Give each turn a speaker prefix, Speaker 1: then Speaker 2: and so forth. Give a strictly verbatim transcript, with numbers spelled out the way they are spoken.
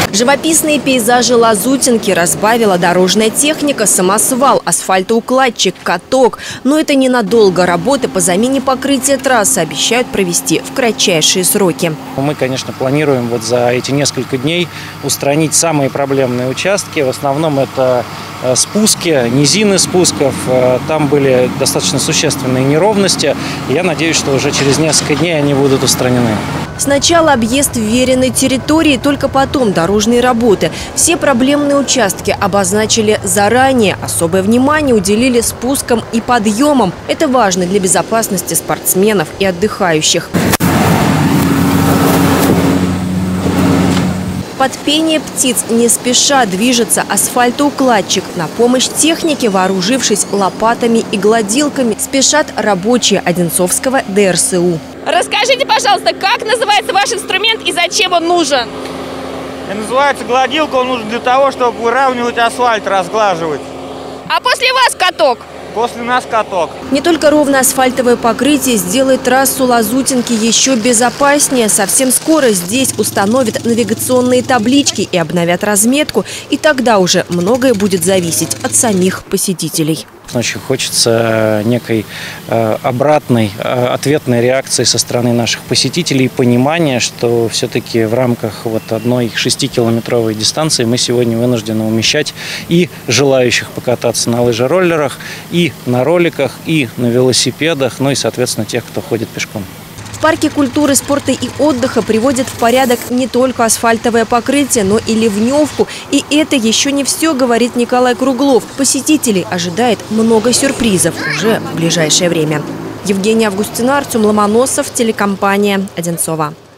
Speaker 1: Живописные пейзажи Лазутинки разбавила дорожная техника, самосвал, асфальтоукладчик, каток. Но это ненадолго. Работы по замене покрытия трассы обещают провести в кратчайшие сроки.
Speaker 2: Мы, конечно, планируем вот за эти несколько дней устранить самые проблемные участки. В основном это спуски, низины спусков. Там были достаточно существенные неровности. Я надеюсь, что уже через несколько дней они будут устранены.
Speaker 1: Сначала объезд вверенной территории, только потом дорожные работы. Все проблемные участки обозначили заранее. Особое внимание уделили спускам и подъемам. Это важно для безопасности спортсменов и отдыхающих. Под пение птиц не спеша движется асфальтоукладчик. На помощь технике, вооружившись лопатами и гладилками, спешат рабочие Одинцовского дэ эр эс у.
Speaker 3: Расскажите, пожалуйста, как называется ваш инструмент и зачем он нужен?
Speaker 4: Называется гладилка, он нужен для того, чтобы выравнивать асфальт, разглаживать.
Speaker 3: А после вас каток?
Speaker 4: После нас каток.
Speaker 1: Не только ровное асфальтовое покрытие сделает трассу Лазутинки еще безопаснее. Совсем скоро здесь установят навигационные таблички и обновят разметку. И тогда уже многое будет зависеть от самих посетителей.
Speaker 2: Очень хочется некой э, обратной, э, ответной реакции со стороны наших посетителей и понимания, что все-таки в рамках вот одной шестикилометровой дистанции мы сегодня вынуждены умещать и желающих покататься на лыжероллерах, и на роликах, и на велосипедах, ну и, соответственно, тех, кто ходит пешком.
Speaker 1: В парке культуры, спорта и отдыха приводят в порядок не только асфальтовое покрытие, но и ливневку. И это еще не все, говорит Николай Круглов. Посетителей ожидает много сюрпризов уже в ближайшее время. Евгения Августина, Артем Ломоносов, телекомпания «Одинцова».